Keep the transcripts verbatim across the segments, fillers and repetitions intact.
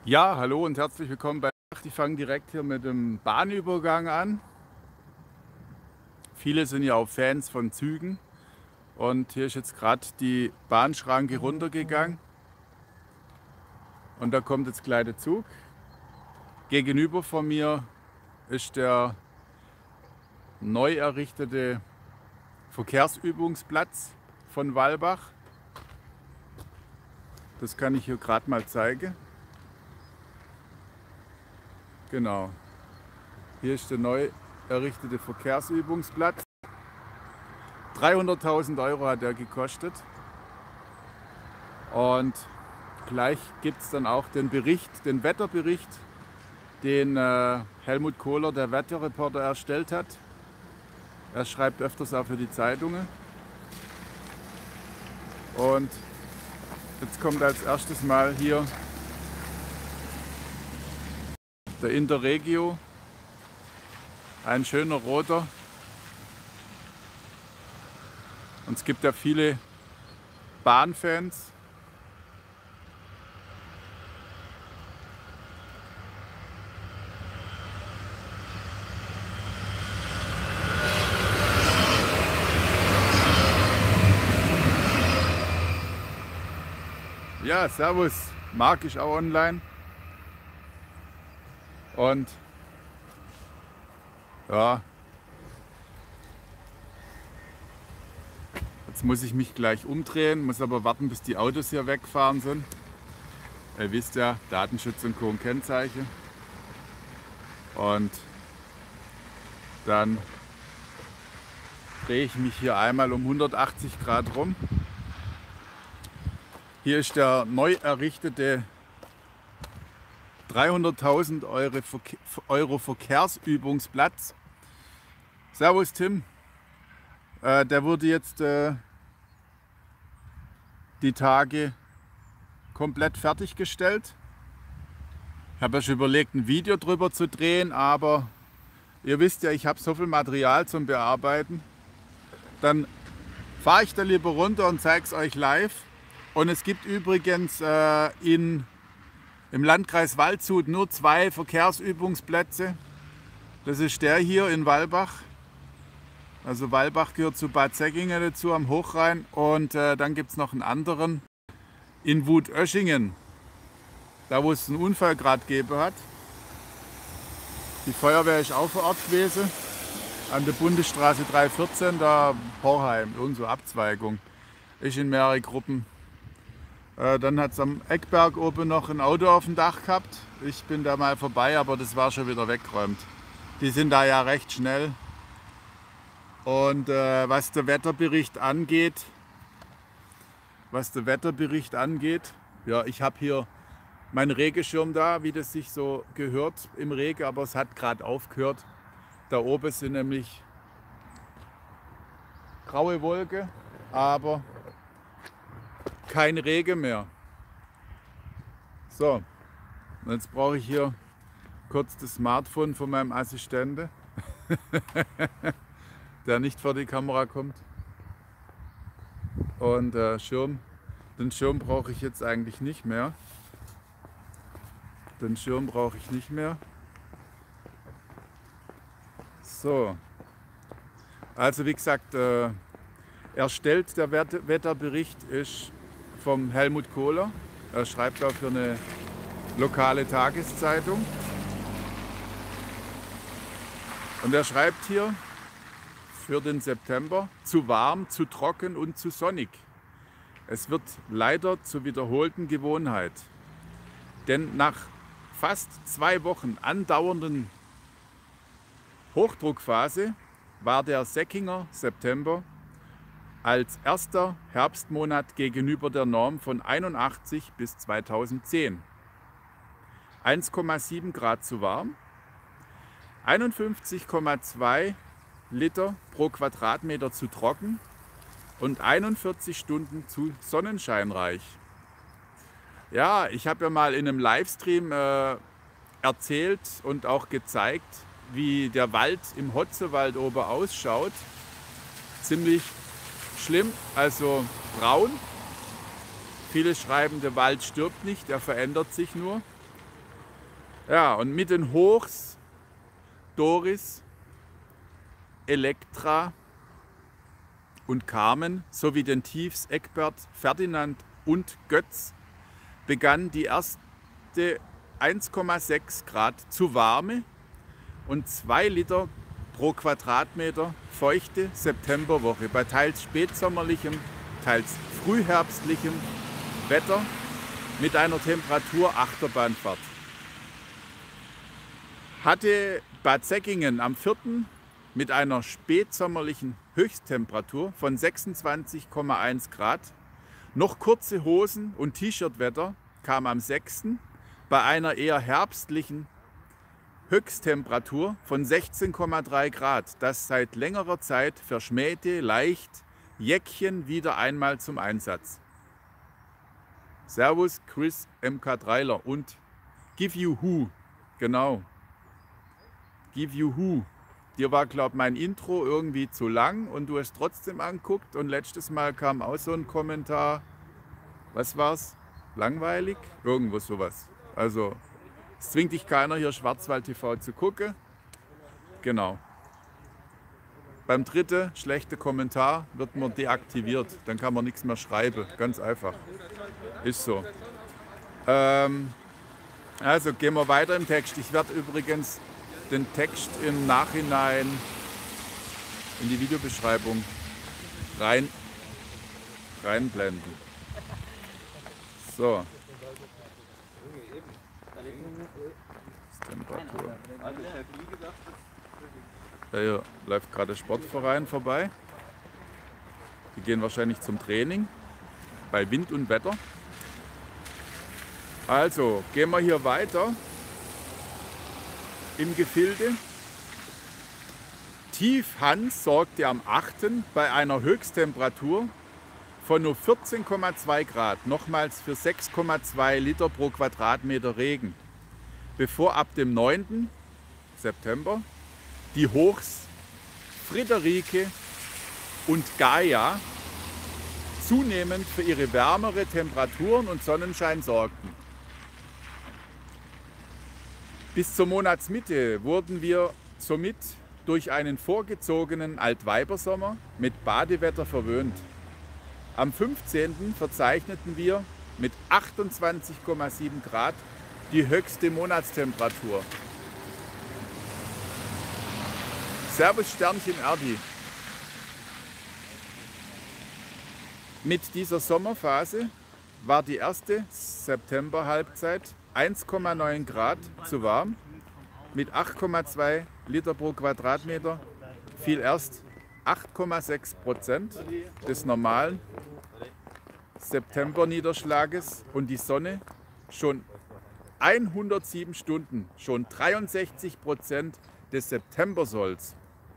Ja, hallo und herzlich willkommen bei Nacht. Ich fange direkt hier mit dem Bahnübergang an. Viele sind ja auch Fans von Zügen und hier ist jetzt gerade die Bahnschranke runtergegangen und da kommt jetzt gleich der Zug. Gegenüber von mir ist der neu errichtete Verkehrsübungsplatz von Walbach. Das kann ich hier gerade mal zeigen. Genau, hier ist der neu errichtete Verkehrsübungsplatz. dreihunderttausend Euro hat er gekostet. Und gleich gibt es dann auch den Bericht, den Wetterbericht, den äh, Helmut Kohler, der Wetterreporter, erstellt hat. Er schreibt öfters auch für die Zeitungen. Und jetzt kommt als erstes mal hier der Interregio, ein schöner roter. Und es gibt ja viele Bahnfans. Ja, servus, Marc ist auch online. Und ja, jetzt muss ich mich gleich umdrehen, muss aber warten, bis die Autos hier wegfahren sind. Ihr wisst ja, Datenschutz und Co. und Kennzeichen. Und dann drehe ich mich hier einmal um hundertachtzig Grad rum. Hier ist der neu errichtete dreihunderttausend Euro Verkehrsübungsplatz. Servus Tim. Äh, der wurde jetzt äh, die Tage komplett fertiggestellt. Ich habe ja schon überlegt, ein Video drüber zu drehen, aber ihr wisst ja, ich habe so viel Material zum Bearbeiten. Dann fahre ich da lieber runter und zeige es euch live. Und es gibt übrigens äh, in, im Landkreis Waldshut nur zwei Verkehrsübungsplätze. Das ist der hier in Walbach. Also Walbach gehört zu Bad Säckingen dazu am Hochrhein. Und äh, dann gibt es noch einen anderen in Wutöschingen, da wo es einen Unfall gerade gegeben hat. Die Feuerwehr ist auch vor Ort gewesen, an der Bundesstraße dreihundertvierzehn, da Horheim, unsere Abzweigung. Ist in mehrere Gruppen. Äh, dann hat es am Eckberg oben noch ein Auto auf dem Dach gehabt. Ich bin da mal vorbei, aber das war schon wieder weggeräumt. Die sind da ja recht schnell. Und äh, was der Wetterbericht angeht, was der Wetterbericht angeht, ja, ich habe hier meinen Regenschirm da, wie das sich so gehört im Regen, aber es hat gerade aufgehört. Da oben sind nämlich graue Wolken, aber kein Regen mehr. So, und jetzt brauche ich hier kurz das Smartphone von meinem Assistenten, der nicht vor die Kamera kommt. Und äh, Schirm, den Schirm brauche ich jetzt eigentlich nicht mehr. Den Schirm brauche ich nicht mehr. So, also wie gesagt, äh, erstellt der Wet Wetterbericht ist vom Helmut Kohler. Er schreibt auch für eine lokale Tageszeitung. Und er schreibt hier für den September: zu warm, zu trocken und zu sonnig. Es wird leider zur wiederholten Gewohnheit. Denn nach fast zwei Wochen andauernden Hochdruckphase war der Säckinger September als erster Herbstmonat gegenüber der Norm von einundachtzig bis zweitausendzehn eins Komma sieben Grad zu warm, einundfünfzig Komma zwei Liter pro Quadratmeter zu trocken und einundvierzig Stunden zu sonnenscheinreich. Ja, ich habe ja mal in einem Livestream äh, erzählt und auch gezeigt, wie der Wald im Hotzewald oben ausschaut. Ziemlich schlimm, also braun. Viele schreiben, der Wald stirbt nicht, er verändert sich nur. Ja, und mit den Hochs Doris, Elektra und Carmen sowie den Tiefs Eckbert, Ferdinand und Götz begann die erste eins Komma sechs Grad zu warme und zwei Liter pro Quadratmeter feuchte Septemberwoche bei teils spätsommerlichem, teils frühherbstlichem Wetter mit einer Temperatur Achterbahnfahrt. Hatte Bad Säckingen am vierten mit einer spätsommerlichen Höchsttemperatur von sechsundzwanzig Komma eins Grad. Noch kurze Hosen und T-Shirt-Wetter kam am sechsten bei einer eher herbstlichen Höchsttemperatur von sechzehn Komma drei Grad. Das seit längerer Zeit verschmähte leicht Jäckchen wieder einmal zum Einsatz. Servus Chris M K Dreiler und Give You Who, genau. Give You Who. Dir war, glaube ich, mein Intro irgendwie zu lang und du hast trotzdem angeguckt und letztes Mal kam auch so ein Kommentar, was war's? Langweilig? Irgendwo sowas. Also, es zwingt dich keiner hier Schwarzwald T V zu gucken. Genau. Beim dritten schlechten Kommentar wird man deaktiviert, dann kann man nichts mehr schreiben, ganz einfach. Ist so. Ähm, also gehen wir weiter im Text. Ich werde übrigens den Text im Nachhinein in die Videobeschreibung rein, reinblenden. So. Temperatur. Ja, hier läuft gerade der Sportverein vorbei. Die gehen wahrscheinlich zum Training bei Wind und Wetter. Also gehen wir hier weiter im Gefilde. Tiefhans sorgte am achten bei einer Höchsttemperatur von nur vierzehn Komma zwei Grad, nochmals für sechs Komma zwei Liter pro Quadratmeter Regen, bevor ab dem neunten September die Hochs Friederike und Gaia zunehmend für ihre wärmere Temperaturen und Sonnenschein sorgten. Bis zur Monatsmitte wurden wir somit durch einen vorgezogenen Altweibersommer mit Badewetter verwöhnt. Am fünfzehnten verzeichneten wir mit achtundzwanzig Komma sieben Grad die höchste Monatstemperatur. Servus Sternchen Erdi. Mit dieser Sommerphase war die erste Septemberhalbzeit eins Komma neun Grad zu warm. Mit acht Komma zwei Liter pro Quadratmeter fiel erst acht Komma sechs Prozent des normalen Septemberniederschlages und die Sonne schon hundertsieben Stunden, schon dreiundsechzig Prozent des Septembersolls.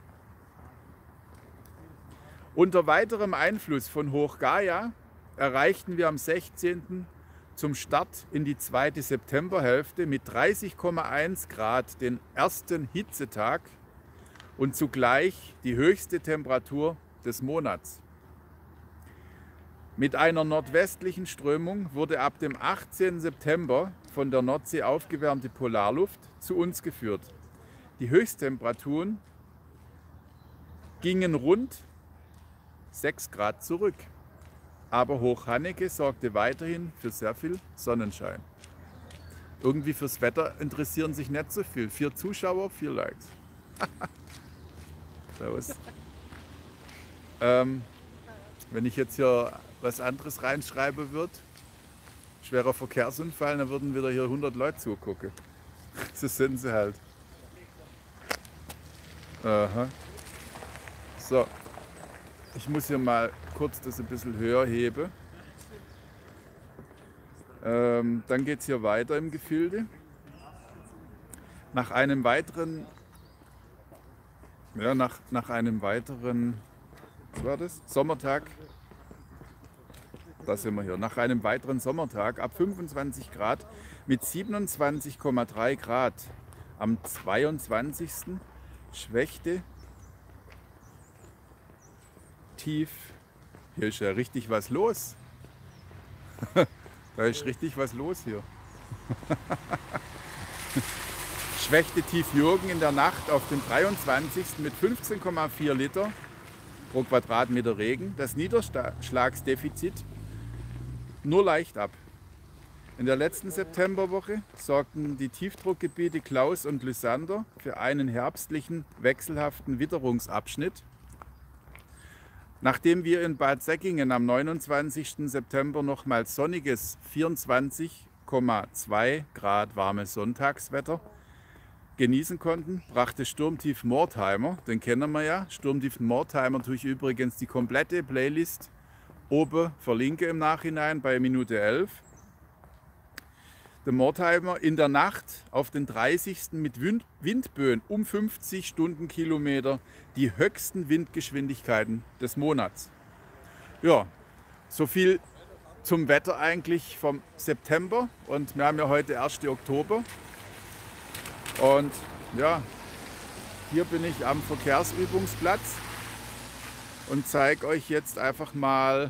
Unter weiterem Einfluss von Hoch Gaia erreichten wir am sechzehnten zum Start in die zweite Septemberhälfte mit dreißig Komma eins Grad den ersten Hitzetag und zugleich die höchste Temperatur des Monats. Mit einer nordwestlichen Strömung wurde ab dem achtzehnten September von der Nordsee aufgewärmte Polarluft zu uns geführt. Die Höchsttemperaturen gingen rund sechs Grad zurück, aber Hoch Hanneke sorgte weiterhin für sehr viel Sonnenschein. Irgendwie fürs Wetter interessieren sich nicht so viel. Vier Zuschauer, vier Likes. Servus. Ähm, wenn ich jetzt hier was anderes reinschreiben würde, schwerer Verkehrsunfall, dann würden wieder hier hundert Leute zugucken. So sind sie halt. Aha. So, ich muss hier mal kurz das ein bisschen höher heben. Ähm, dann geht es hier weiter im Gefilde. Nach einem weiteren, ja, nach, nach einem weiteren, was war das? Sommertag. Da sind wir hier. Nach einem weiteren Sommertag ab fünfundzwanzig Grad mit siebenundzwanzig Komma drei Grad am zweiundzwanzigsten schwächte tief. Hier ist ja richtig was los. Da ist richtig was los hier. schwächte Tief Jürgen in der Nacht auf den dreiundzwanzigsten mit fünfzehn Komma vier Liter pro Quadratmeter Regen das Niederschlagsdefizit nur leicht ab. In der letzten Septemberwoche sorgten die Tiefdruckgebiete Klaus und Lysander für einen herbstlichen, wechselhaften Witterungsabschnitt. Nachdem wir in Bad Säckingen am neunundzwanzigsten September nochmals sonniges vierundzwanzig Komma zwei Grad warmes Sonntagswetter genießen konnten, brachte Sturmtief Mortimer, den kennen wir ja, Sturmtief Mortimer tue ich übrigens die komplette Playlist oben verlinke im Nachhinein bei Minute elf. Der Mortimer in der Nacht auf den dreißigsten mit Wind Windböen um fünfzig Stundenkilometer die höchsten Windgeschwindigkeiten des Monats. Ja, so viel zum Wetter eigentlich vom September und wir haben ja heute ersten Oktober. Und ja, hier bin ich am Verkehrsübungsplatz und zeige euch jetzt einfach mal,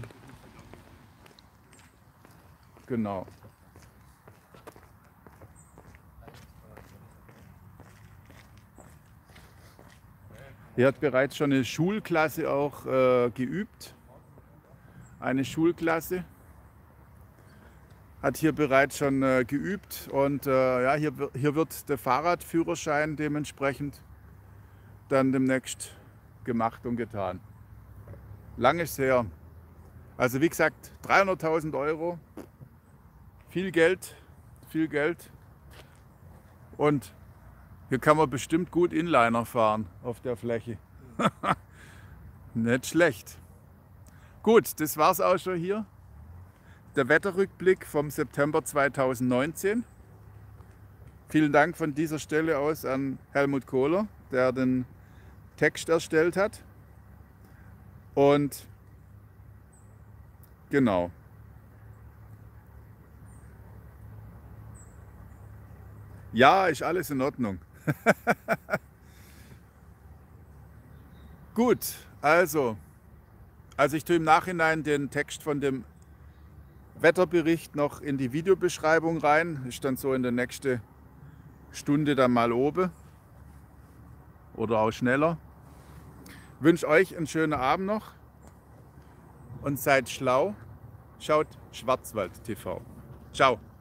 genau. Hier hat bereits schon eine Schulklasse auch äh, geübt. Eine Schulklasse hat hier bereits schon äh, geübt und äh, ja, hier, hier wird der Fahrradführerschein dementsprechend dann demnächst gemacht und getan. Lang ist her. Also wie gesagt, dreihunderttausend Euro, viel Geld, viel Geld und hier kann man bestimmt gut Inliner fahren auf der Fläche. Nicht schlecht. Gut, das war's auch schon hier. Der Wetterrückblick vom September zweitausendneunzehn. Vielen Dank von dieser Stelle aus an Helmut Kohler, der den Text erstellt hat. Und genau. Ja, ist alles in Ordnung. Gut, also, also ich tue im Nachhinein den Text von dem Wetterbericht noch in die Videobeschreibung rein. Ist dann so in der nächsten Stunde dann mal oben oder auch schneller. Ich wünsche euch einen schönen Abend noch und seid schlau. Schaut Schwarzwald T V. Ciao.